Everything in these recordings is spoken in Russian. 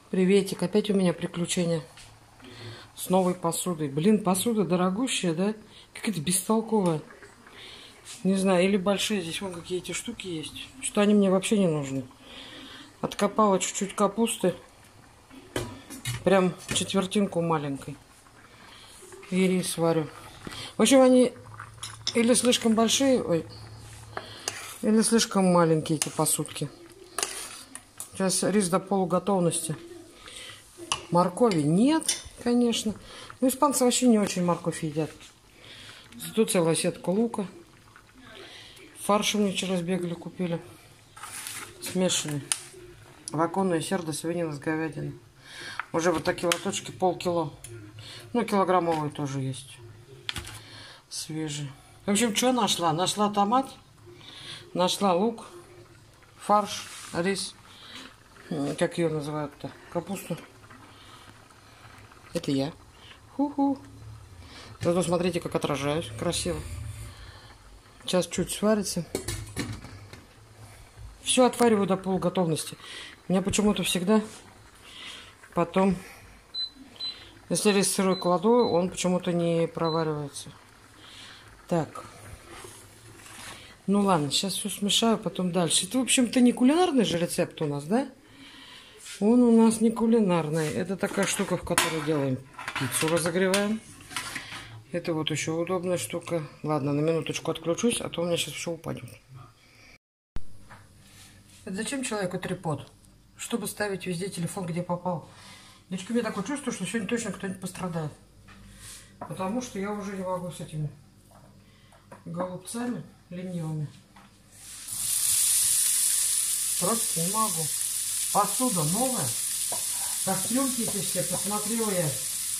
Приветик, опять у меня приключения с новой посудой. Блин, посуда дорогущая, да? Какая-то бестолковая. Не знаю, или большие. Здесь вон какие эти штуки есть. Что они мне вообще не нужны. Откопала чуть-чуть капусты. Прям четвертинку маленькой. И рис варю. В общем, они или слишком большие, ой, или слишком маленькие эти посудки. Сейчас рис до полуготовности. Моркови нет, конечно. Ну, испанцы вообще не очень морковь едят. Зато целая сетка лука. Фарш мне вчера сбегали, купили. Смешанный. Ваконное сердце, свинина с говядиной. Уже вот такие лоточки полкило. Ну, килограммовые тоже есть. Свежие. В общем, что нашла? Нашла томат. Нашла лук. Фарш, рис. Как ее называют-то? Капусту. Это я. Ху-ху. Зато смотрите, как отражаюсь. Красиво. Сейчас чуть сварится. Все отвариваю до полуготовности. У меня почему-то всегда потом, если рис сырой кладу, он почему-то не проваривается. Так. Ну ладно, сейчас все смешаю, потом дальше. Это, в общем-то, не кулинарный же рецепт у нас, да? Он у нас не кулинарный. Это такая штука, в которой делаем пиццу, разогреваем. Это вот еще удобная штука. Ладно, на минуточку отключусь, а то у меня сейчас все упадет. Это зачем человеку трипод? Чтобы ставить везде телефон, где попал. Девочки, у меня такое чувство, что сегодня точно кто-нибудь пострадает. Потому что я уже не могу с этими голубцами ленивыми. Просто не могу. Посуда новая. Кастрюльки эти все. Посмотрела я.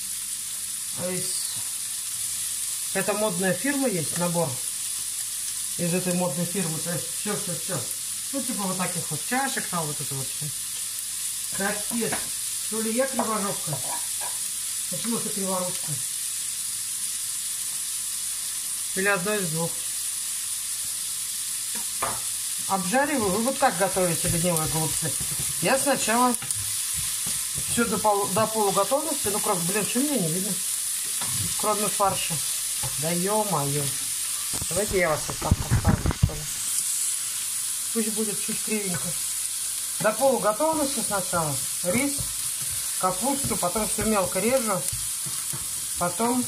Это модная фирма есть, набор. Из этой модной фирмы. То есть все. Ну, типа вот таких вот чашек, там вот это вот все. Капец. То ли я криворожка. Почему ты криворучка? Или одно из двух. Обжариваю. Вы вот как готовите ленивые голубцы? Я сначала все до полуготовности. Ну, кроме, блин, что меня не видно? Кроме фарша. Да ё-моё. Давайте я вас вот так поставлю, что ли. Пусть будет чуть кривенько. До полуготовности сначала рис, капусту, потом все мелко режу. Потом,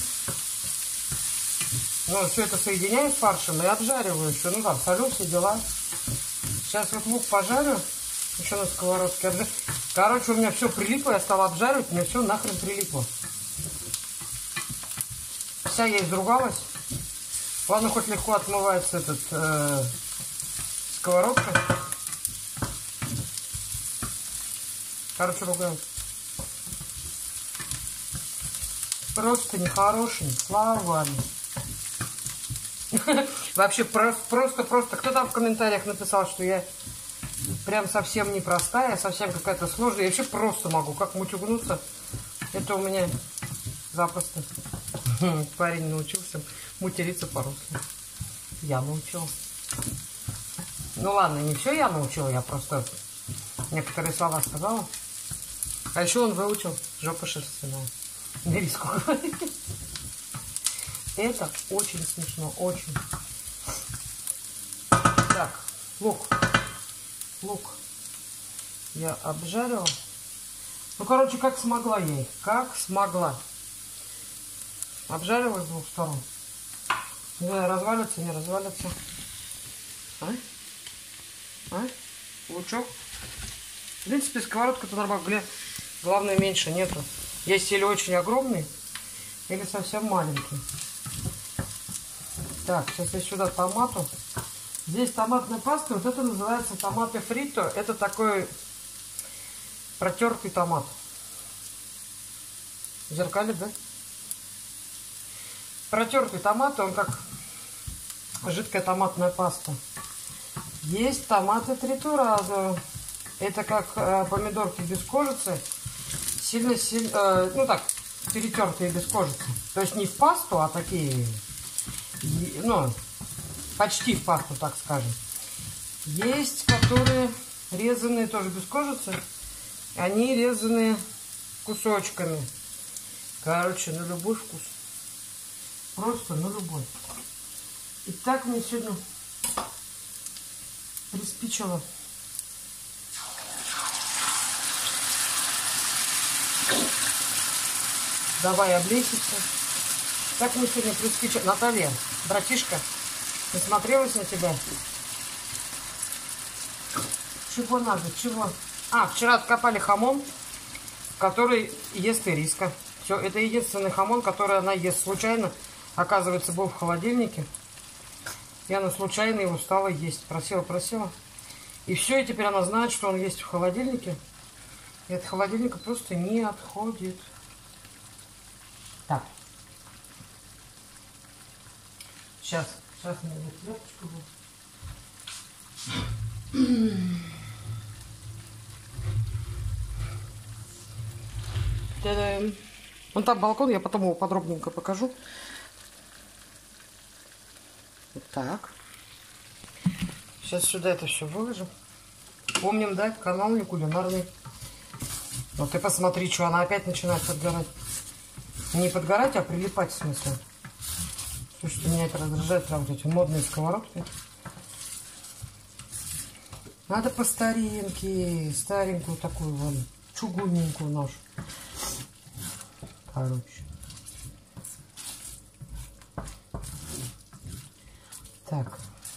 ну, все это соединяю с фаршем и обжариваю еще. Ну, там, солю, все дела. Сейчас вот лук пожарю. Еще на сковородке. Короче, у меня все прилипло. Я стала обжаривать, у меня все нахрен прилипло. Вся я изругалась. Ладно, хоть легко отмывается этот сковородка. Короче, ругаюсь. Просто нехорошими словами. Вообще просто. Кто там в комментариях написал, что я прям совсем непростая, совсем какая-то сложная. Я вообще просто могу. Как мутюгнуться, это у меня запросто. Парень научился материться по-русски. Я научил. Ну ладно, не все я научила, я просто некоторые слова сказала. А еще он выучил жопа шерстяная. Не риску говорить. Это очень смешно, очень. Так, лук. Лук я обжарила. Ну, короче, как смогла я их. Как смогла. Обжарила с двух сторон. Не знаю, развалится, не развалится. Лучок. В принципе, сковородка-то нормально. Главное, меньше нету. Есть или очень огромный, или совсем маленький. Так, сейчас я сюда томату. Здесь томатная паста. Вот это называется томаты фрито. Это такой протертый томат. Зеркалит, да? Протертый томат, он как жидкая томатная паста. Есть томаты тритурадо. Это как помидорки без кожицы. Сильно, ну так, перетертые без кожицы. То есть не в пасту, а такие, ну, почти в пасту, так скажем. Есть, которые резанные тоже без кожицы. Они резанные кусочками. Короче, на любой вкус. Просто на любой. И так мне сегодня приспичило. Давай облеситься. Так мне сегодня приспичило. Наталья, братишка, насмотрелась на тебя. Чего надо? Чего? А, вчера откопали хамон, который ест ириска. Все, это единственный хамон, который она ест случайно. Оказывается, был в холодильнике. И она случайно его стала есть. Просила. И все, и теперь она знает, что он есть в холодильнике. И от холодильника просто не отходит. Так. Сейчас мне тряпочку будет. Та-дам. Вон там балкон, я потом его подробненько покажу. Вот так. Сейчас сюда это все выложим. Помним, да, канал не кулинарный. Но ты посмотри, что она опять начинает подгорать. Не подгорать, а прилипать в смысле. Слушай, меня это раздражает, прям вот эти модные сковородки. Надо по старинке, старенькую такую вон, чугунненькую нож. Короче. Так.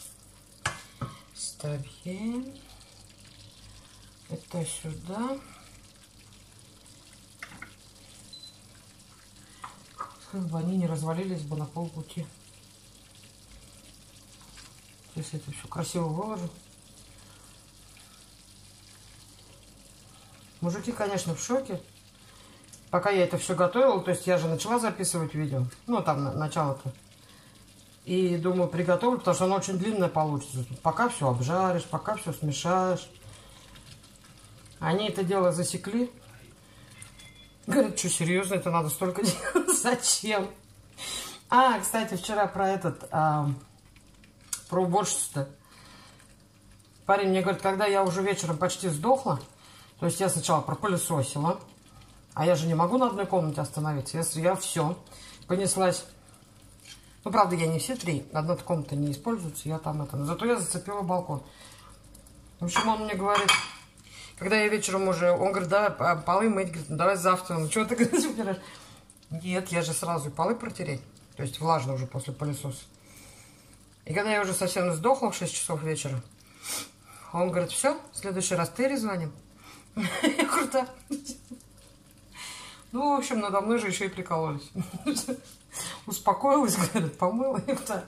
Ставим. Это сюда. Чтобы они не развалились бы на полпути. Если это все красиво выложу. Мужики, конечно, в шоке. Пока я это все готовила, то есть я же начала записывать видео. Ну, там начало-то. И думаю, приготовлю, потому что оно очень длинное получится. Пока все обжаришь, пока все смешаешь. Они это дело засекли. Говорят, что серьезно, это надо столько делать? Зачем? А, кстати, вчера про про уборщицу-то. Парень мне говорит, когда я уже вечером почти сдохла, то есть я сначала пропылесосила, а я же не могу на одной комнате остановиться. Я все, понеслась. Ну, правда, я не все три, одна комната не используется, я там это. Зато я зацепила балкон. В общем, он мне говорит, когда я вечером уже, он говорит, да, полы мыть, говорит, ну, давай завтра. Ну, что ты говоришь? Нет, я же сразу и полы протереть. То есть влажно уже после пылесоса. И когда я уже совсем сдохла в 6 часов вечера, он говорит, все, в следующий раз ты резвоним. Я говорю, да. Ну, в общем, надо мной же еще и прикололись. Успокоилась, говорит, помыла и так.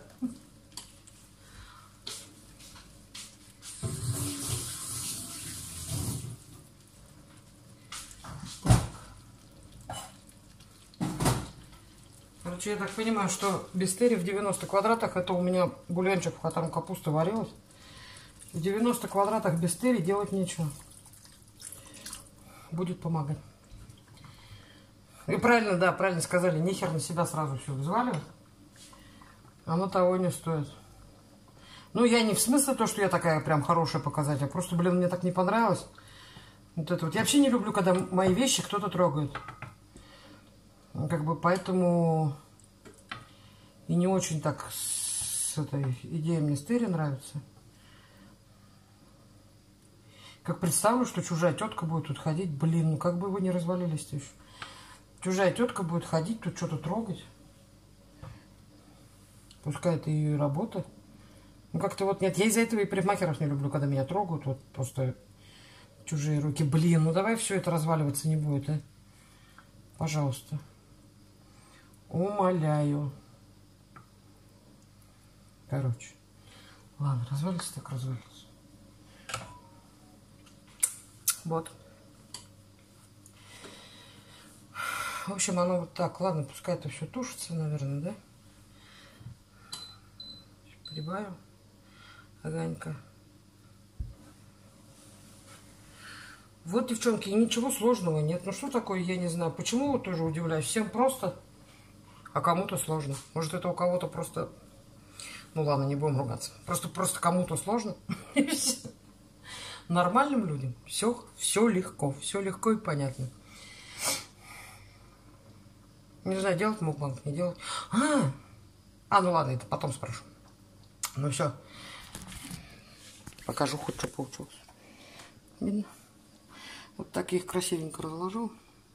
Короче, я так понимаю, что бистерии в 90 квадратах, это у меня бульончик, в котором капуста варилась. В 90 квадратах бистерии делать нечего. Будет помогать. И правильно, да, правильно сказали, нехер на себя сразу все взваливать. Оно того не стоит. Ну, я не в смысле то, что я такая прям хорошая показать, а просто, блин, мне так не понравилось. Вот это вот. Я вообще не люблю, когда мои вещи кто-то трогает. Как бы поэтому и не очень так с этой идеей мне стыри нравится. Как представлю, что чужая тетка будет тут ходить, блин, ну как бы вы не развалились-то еще. Чужая тетка будет ходить, тут что-то трогать. Пускай это ее работа. Ну как-то вот нет, я из-за этого и парикмахеров не люблю, когда меня трогают, вот просто чужие руки. Блин, ну давай все это разваливаться не будет, а? Пожалуйста. Умоляю. Короче. Ладно, развалится так развалится. Вот. В общем, оно вот так. Ладно, пускай это все тушится, наверное, да? Прибавим огонька. Вот, девчонки, ничего сложного нет. Ну что такое, я не знаю. Почему вот тоже удивляюсь. Всем просто, а кому-то сложно. Может, это у кого-то просто... Ну ладно, не будем ругаться. Просто кому-то сложно. Нормальным людям все легко и понятно. Не знаю, делать мукбанг, не делать. Ну ладно, это потом спрошу. Ну все. Покажу хоть что получилось. Видно? Вот так я их красивенько разложил.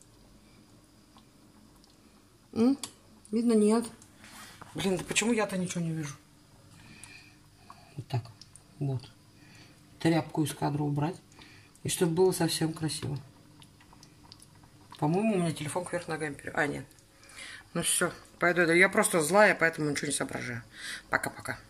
Видно, нет. Блин, да почему я-то ничего не вижу? Вот так. Вот. Тряпку из кадра убрать. И чтобы было совсем красиво. По-моему, у меня телефон кверх ногами нет. Ну все, пойду. Я просто злая, поэтому ничего не соображаю. Пока-пока.